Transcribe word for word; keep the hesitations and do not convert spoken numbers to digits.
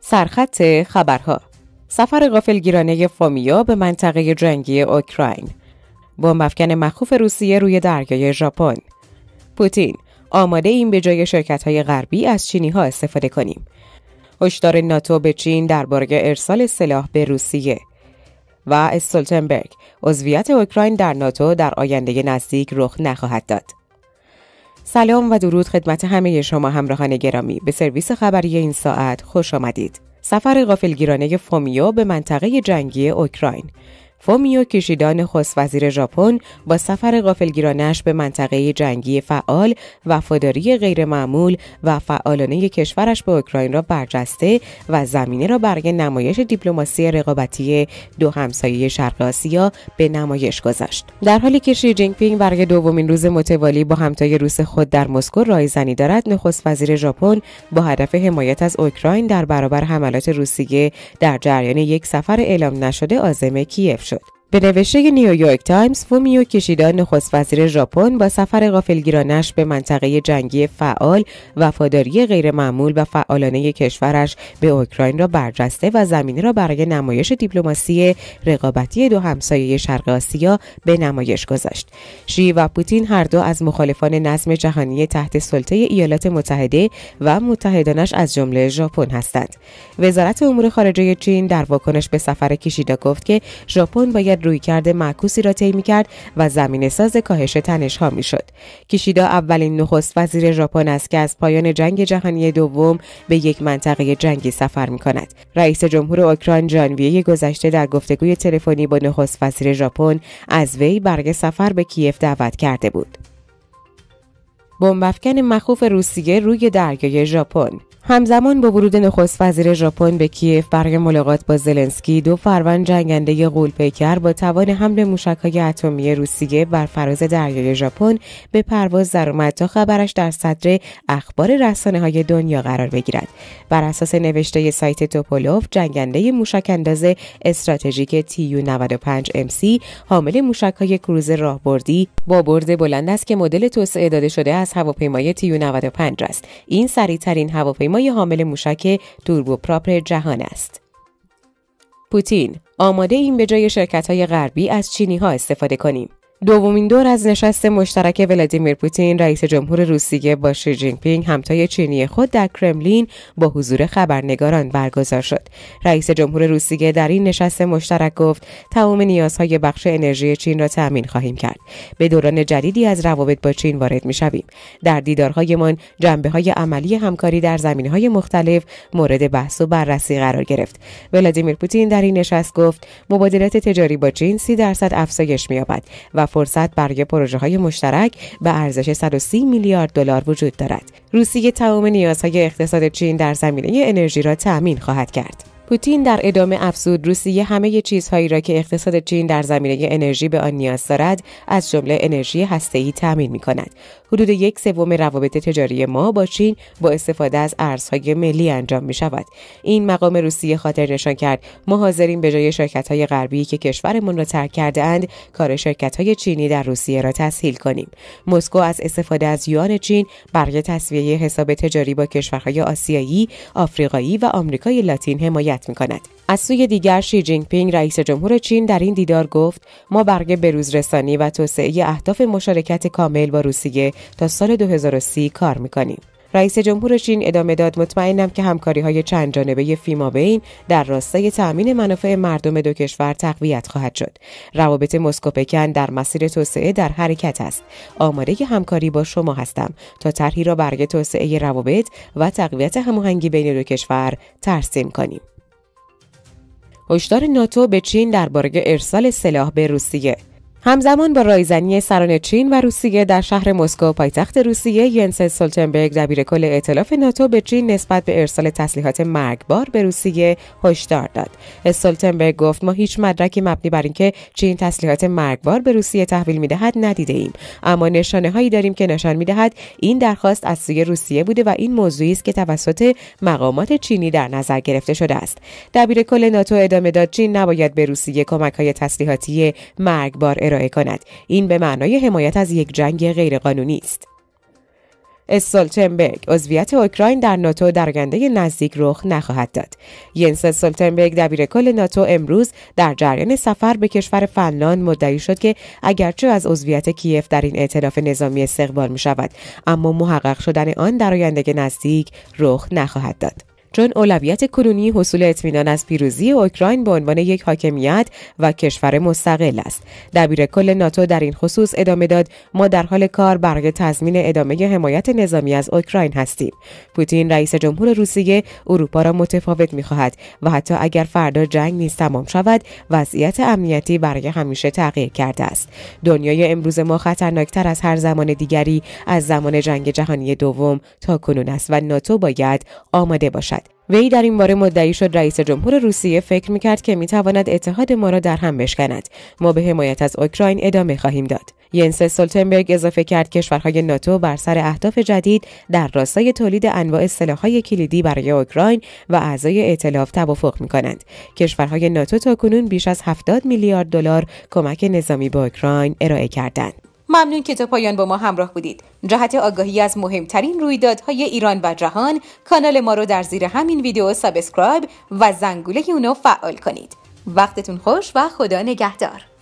سرخط خبرها: سفر غافلگیرانه فومیو به منطقه جنگی اوکراین. بمب‌افکن مخوف روسیه روی دریای ژاپن. پوتین: آماده ایم به جای شرکت‌های غربی از چینی‌ها استفاده کنیم. هشدار ناتو به چین درباره ارسال سلاح به روسیه. و استولتنبرگ: عضویت اوکراین در ناتو در آینده نزدیک رخ نخواهد داد. سلام و درود خدمت همه شما همراهان گرامی. به سرویس خبری این ساعت خوش آمدید. سفر غافلگیرانه فومیو به منطقه جنگی اوکراین. فومیو کیشیدا نخست وزیر ژاپن با سفر غافلگیرانه‌اش به منطقه جنگی فعال، وفاداری غیرمعمول و فعالانه کشورش به اوکراین را برجسته و زمینه را برای نمایش دیپلماسی رقابتی دو همسایه شرق آسیا به نمایش گذاشت. در حالی که شی جین پینگ برای دومین روز متوالی با همتای روس خود در مسکو رایزنی دارد، نخست وزیر ژاپن با هدف حمایت از اوکراین در برابر حملات روسیه در جریان یک سفر اعلام نشده عازم کیف شد. به نوشته نیویورک تایمز، فومیو کیشیدا نخست وزیر ژاپن با سفر غافلگیرانه‌اش به منطقه جنگی فعال، وفاداری غیرمعمول و فعالانه کشورش به اوکراین را برجسته و زمینه را برای نمایش دیپلماسی رقابتی دو همسایه شرق آسیا به نمایش گذاشت. شی و پوتین هر دو از مخالفان نظم جهانی تحت سلطه ایالات متحده و متحدانش از جمله ژاپن هستند. وزارت امور خارجه چین در واکنش به سفر کیشیدا گفت که ژاپن باید رویکرد معکوسی را طی می‌کرد و زمینه ساز کاهش تنش‌ها می‌شد. کیشیدا اولین نخست وزیر ژاپن است که از پایان جنگ جهانی دوم به یک منطقه جنگی سفر می‌کند. رئیس جمهور اوکراین ژانویه گذشته در گفتگوی تلفنی با نخست وزیر ژاپن از وی برای سفر به کیف دعوت کرده بود. بمب‌افکن مخوف روسیه روی دریای ژاپن. همزمان با ورود نخست وزیر ژاپن به کیف برای ملاقات با زلنسکی، دو فروند جنگنده غول‌پیکر با توان حمل موشک‌های اتمی روسیه بر فراز دریای ژاپن به پرواز درآمد تا خبرش در صدر اخبار رسانه‌های دنیا قرار بگیرد. بر اساس نوشته سایت توپولوف، جنگنده موشک‌انداز استراتژیک تی یو نود و پنج ام سی حامل موشک‌های کروز راهبردی با برد بلند است که مدل توسعه داده شده از هواپیمای تی یو نود و پنج است. این سریع‌ترین هواپیما مای حامل موشک توربوپراپ جهان است. پوتین: آماده ایم به جای شرکت‌های غربی از چینی‌ها استفاده کنیم. دومین دور از نشست مشترک ولادیمیر پوتین رئیس جمهور روسیه با شی جین پینگ همتای چینی خود در کرملین با حضور خبرنگاران برگزار شد. رئیس جمهور روسیه در این نشست مشترک گفت تمام نیازهای بخش انرژی چین را تامین خواهیم کرد. به دوران جدیدی از روابط با چین وارد می‌شویم. در دیدارهایمان جنبه‌های عملی همکاری در زمینه‌های مختلف مورد بحث و بررسی قرار گرفت. ولادیمیر پوتین در این نشست گفت مبادلات تجاری با چین سی درصد افزایش می‌یابد و فرصت برای پروژه‌های مشترک به ارزش صد و سی میلیارد دلار وجود دارد. روسیه تمام نیازهای اقتصاد چین در زمینه انرژی را تأمین خواهد کرد. پوتین در ادامه افزود روسیه همه چیزهایی را که اقتصاد چین در زمینه انرژی به آن نیاز دارد، از جمله انرژی هسته‌ای تامین می‌کند. حدود یک سوم روابط تجاری ما با چین با استفاده از ارزهای ملی انجام می‌شود. این مقام روسیه خاطر نشان کرد ما حاضریم به جای شرکت‌های غربی که کشورمان را ترک کرده‌اند، کار شرکت‌های چینی در روسیه را تسهیل کنیم. مسکو از استفاده از یوان چین برای تسویه حساب تجاری با کشورهای آسیایی، آفریقایی و آمریکای لاتین حمایت می‌کند. از سوی دیگر شی جین پینگ رئیس جمهور چین در این دیدار گفت ما برای بروزرسانی و توسعه اهداف مشارکت کامل با روسیه تا سال دو هزار و سی کار می‌کنیم. رئیس جمهور چین ادامه داد مطمئنم که همکاری‌های چند جانبه فیمابین در راستای تأمین منافع مردم دو کشور تقویت خواهد شد. روابط مسکو پکن در مسیر توسعه در حرکت است. آماده همکاری با شما هستم تا طرحی را برای توسعه روابط و تقویت هماهنگی بین دو کشور ترسیم کنیم. هشدار ناتو به چین درباره ارسال سلاح به روسیه. همزمان با رایزنی سران چین و روسیه در شهر مسکو پایتخت روسیه، ینس استولتنبرگ دبیرکل ائتلاف ناتو به چین نسبت به ارسال تسلیحات مرگبار به روسیه هشدار داد. استولتنبرگ گفت ما هیچ مدرکی مبنی بر اینکه چین تسلیحات مرگبار به روسیه تحویل می‌دهد ندیده ایم، اما نشانه‌هایی داریم که نشان می‌دهد این درخواست از سوی روسیه بوده و این موضوعی است که توسط مقامات چینی در نظر گرفته شده است. دبیرکل ناتو ادامه داد چین نباید به روسیه کمک‌های تسلیحاتی مرگبار ارائه کند. این به معنای حمایت از یک جنگ غیرقانونی است. استولتنبرگ: عضویت اوکراین در ناتو در آینده نزدیک رخ نخواهد داد. ینس استولتنبرگ دبیرکل ناتو امروز در جریان سفر به کشور فنلاند مدعی شد که اگرچه از عضویت کیف در این ائتلاف نظامی استقبال می شود، اما محقق شدن آن در آینده نزدیک رخ نخواهد داد. چون اولویت کنونی حصول اطمینان از پیروزی اوکراین به عنوان یک حاکمیت و کشور مستقل است. دبیرکل ناتو در این خصوص ادامه داد: ما در حال کار برای تضمین ادامه حمایت نظامی از اوکراین هستیم. پوتین رئیس جمهور روسیه اروپا را متفاوت می‌خواهد و حتی اگر فردا جنگ نیز تمام شود، وضعیت امنیتی برای همیشه تغییر کرده است. دنیای امروز ما خطرناکتر از هر زمان دیگری از زمان جنگ جهانی دوم تا کنون است و ناتو باید آماده باشد. وی در این باره مدعی شد رئیس جمهور روسیه فکر می‌کرد که می‌تواند اتحاد ما را در هم بشکند. ما به حمایت از اوکراین ادامه خواهیم داد. ینس استولتنبرگ اضافه کرد کشورهای ناتو بر سر اهداف جدید در راستای تولید انواع سلاح‌های کلیدی برای اوکراین و اعضای ائتلاف توافق می‌کنند. کشورهای ناتو تاکنون بیش از هفتاد میلیارد دلار کمک نظامی به اوکراین ارائه کردند. ممنون که تا پایان با ما همراه بودید. جهت آگاهی از مهمترین رویدادهای ایران و جهان، کانال ما رو در زیر همین ویدیو سابسکرایب و زنگوله اونو فعال کنید. وقتتون خوش و خدا نگهدار.